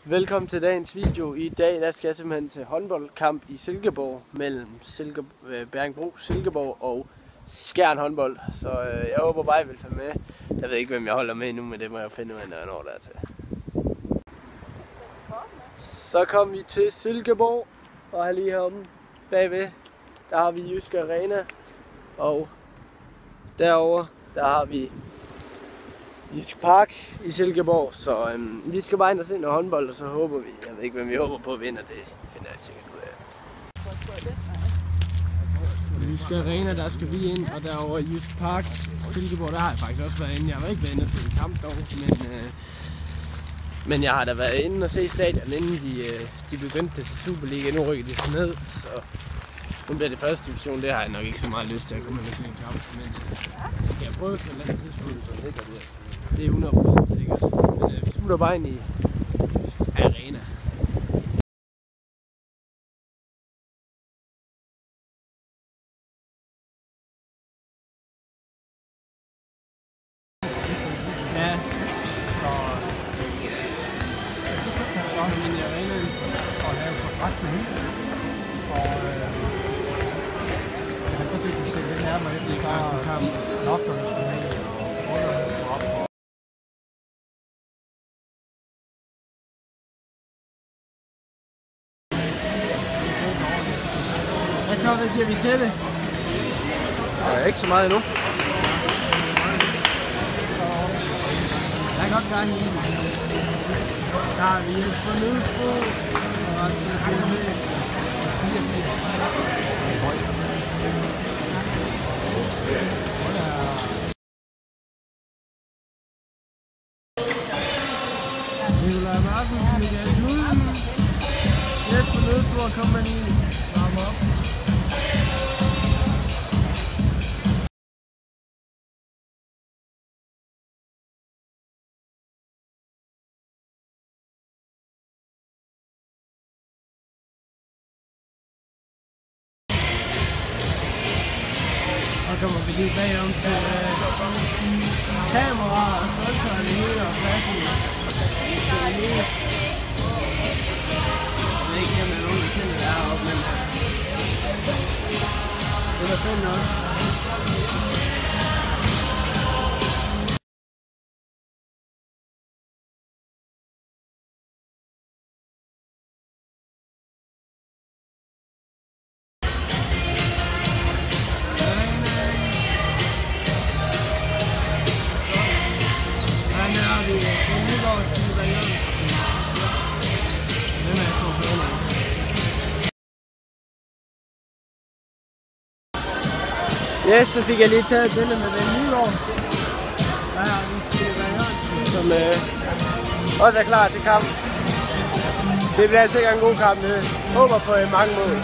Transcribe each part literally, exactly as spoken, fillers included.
Velkommen til dagens video. I dag der skal jeg simpelthen til håndboldkamp i Silkeborg mellem Silke, øh, Bjerringbro Silkeborg og Skjern håndbold. Så øh, jeg håber bare, I vil følge med. Jeg ved ikke, hvem jeg holder med nu, men det må jeg finde ud af, når jeg når der til. Så kom vi til Silkeborg, og lige heromme bagved, der har vi Jysk Arena. Og derovre, der har vi Jysk Park i Silkeborg, så øhm, vi skal bare ind og se noget håndbold, og så håber vi, jeg ved ikke, hvem vi håber på at vinde, det finder jeg sikkert ud af. Jysk Arena, der skal vi ind, og derovre i Jysk Park, Silkeborg, der har jeg faktisk også været inde. Jeg har ikke været inde og se en kamp dog, men, øh, men jeg har da været inde og se stadion, inden de, øh, de begyndte til Superliga. Nu rykker de ned, så nu bliver det første division, det har jeg nok ikke så meget lyst til at komme med sådan en kamp, men øh, skal jeg prøve på et eller andet tidspunkt, så ligger det. Det er hundrede procent sikkert. Men øh, vi smutter bare ind i Arena. Ja. Så er vi inde i arenaen og lave kontrakt med hende. Og øh, så fik vi se lidt nærmere efter i gang til kampen. Nok når vi skulle have og Hvad så, hvad siger vi til det? Der er ikke så meget endnu. Der er godt gang i den. Der har vi et fornødbro, og det er med Nikolaj Marken, Michael Knudsen. Lidt fornødbro, kommer man i. Varme op. Så kommer vi lige bagom til øh, kameraer, stolper og det hele og pladsen. Jeg ved ikke, om der er nogen, der kender det heroppe, men det var fedt nok. Yes, så fik jeg lige taget et billede med den Nygaard. Der er Jørgensen, som øh, også er klar til kamp. Det bliver sikkert en god kamp. Jeg håber på mange mål.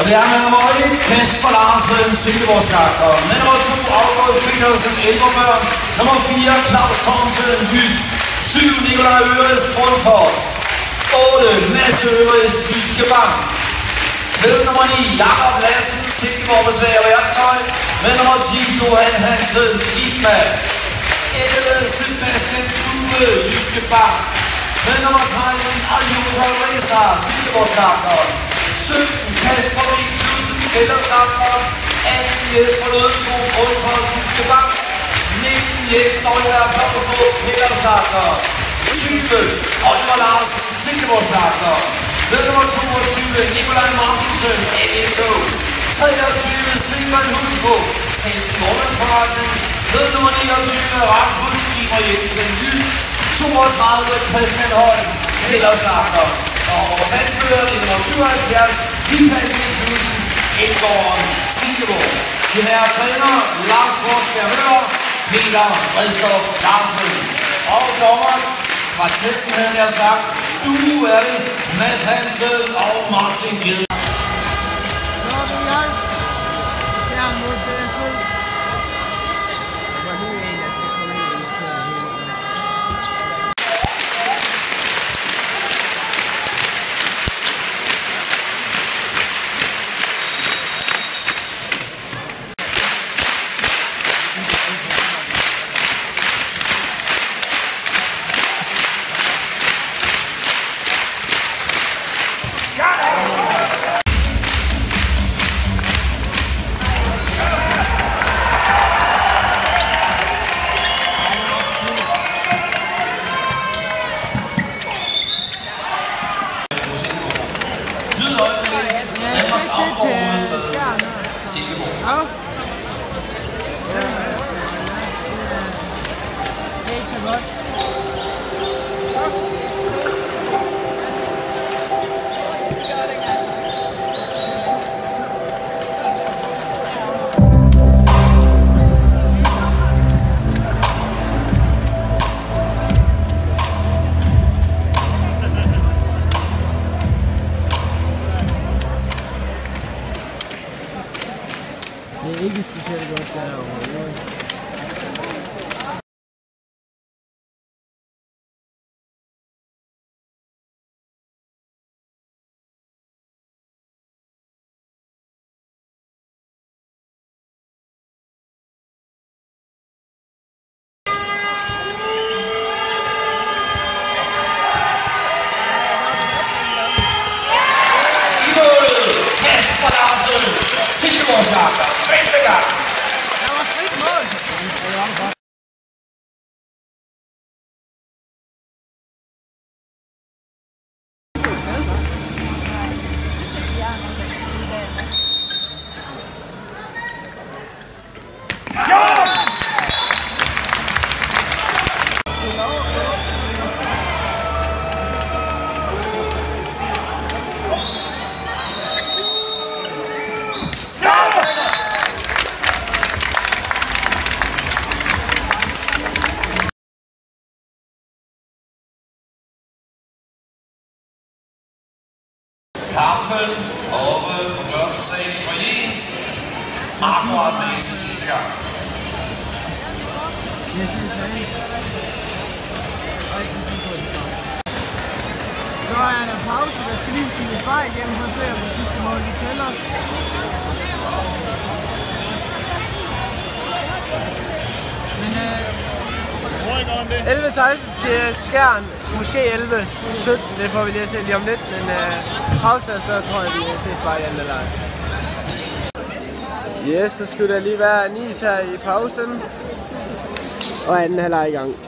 det er med nummer et, Kasper Larsen, Silkeborg-Skakker. Med nummer to, August Petersen, Elverbørn. Nummer fire, Claus Thomsen, Jysk. syv, Nikolaj Øres, Grundfors. otte, Mads Øres, Jyske Bank. Med nummer ni, Jakob Lassen, Silkeborg Besvær og Værktøj. Med nummer ti, Johan Hansen, Sigma. elleve, Sebastian Stube, Jyske Bank. Med nummer seksten, Aljus Alreza, Silkeborg-Skakker. sytten, Kasper Vig Knudsen, Kælderskakker. atten, Jesper Lødsko, Grundfors, Jyske Bank. nitten, Jens Støjberg, Blåstrup, Kælderskakker. tyve, Oliver Larsen, Silkeborg-Skakker. Med nummer toogtyve, Nikolaj Markusen, A M K. treogtyve, Svingman Hulsbo, Sankt Morgenforretning. Med nummer niogtyve, Rasmus Timmer Jensen, Jysk. toogtredive, Christian Holm, Kælderskakker. Og vores anfører i nummer syvoghalvfjerds, Michael Knudsen, Elgården, Silkeborg. De her træner, Lars Borskær Møller, Peter Redstrup Larsen. Og dommeren, kvartetten havde jeg sagt, du er det, Mads Hansen og Martin Gede. Silkeborg. Ja. Det er ikke så godt. Det er ikke specielt godt derovre. Kasper Larsen, Silkeborg-Skakker, femte gang. Der var frit mål. Kampen oppe på første sal i foyeren. Akkurat med til sidste gang. Så er der pause, der skal lige spille far igennem for at se, om det sidste mål de tæller. Men øh, elleve seksten til Skjern, måske elleve sytten, det får vi lige at se lige om lidt, men øh, pause, så tror jeg, vi ses bare i anden leg. Yes, så skulle der lige være ni her i pausen, og anden halvleg i gang.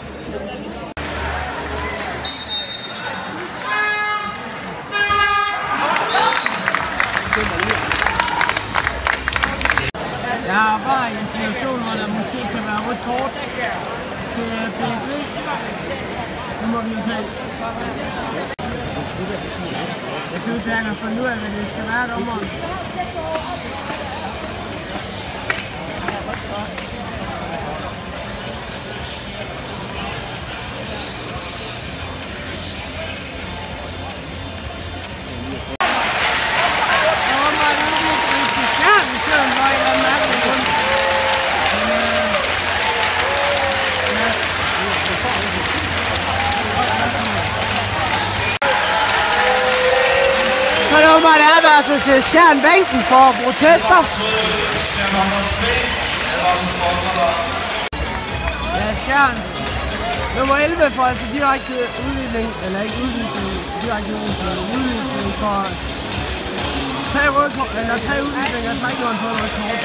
Jeg er bare i en situation, hvor der måske kan være rødt kort til P S V. Nu må vi jo se. Jeg synes, jeg kan finde ud af, hvad det skal være, dommeren. Oh my versus Skjern Bænken for protester. Ja, Skjern. Nummer elleve for altså direkte udvikling, eller ikke udvikling, direkte udvikling for tre rødkort, eller tre udviklinger, tre gjort på noget kort.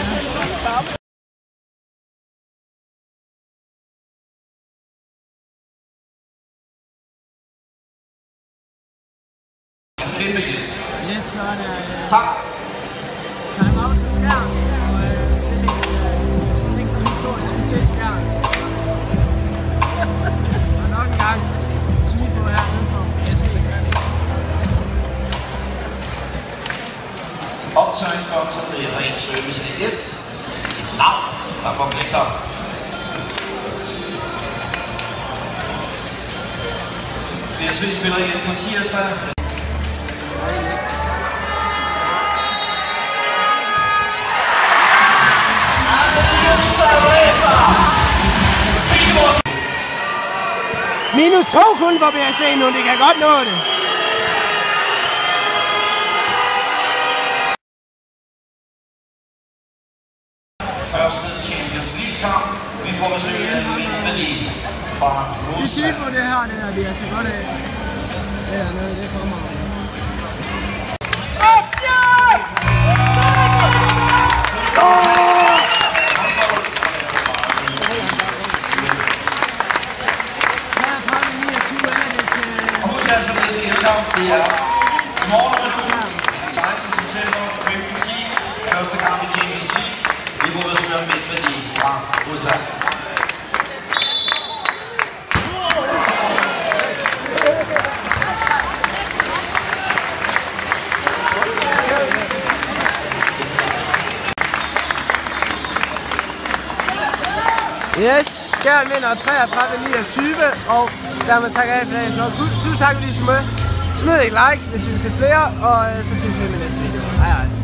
Yes, så er det tak. Time out til Skjern, og det er en stor til Skjern. Og nok en gang tifo hernede for S V. Optagningsbokser, det er ren service A S. Navn, der forpligter. B S V spiller igen på tirsdag. Minus to kun for B S V nu, det kan godt nå det. Første Champions League-kamp. Vi får besøg af Medvedin fra Rusland. Det er på det her, det her, det er så godt af. Det er noget, det kommer. Altså næste indkamp, det er i morgen, sekstende september, femten ti, første kamp i Champions League. Vi får besøg af Medvedin fra Rusland. Yes, Skjern vinder treogtredive niogtyve, og dermed takker jeg af for dagens vlog. Tusind tak fordi I så med. Smid et like, hvis I vil se flere, og så ses vi i næste video. Hej hej.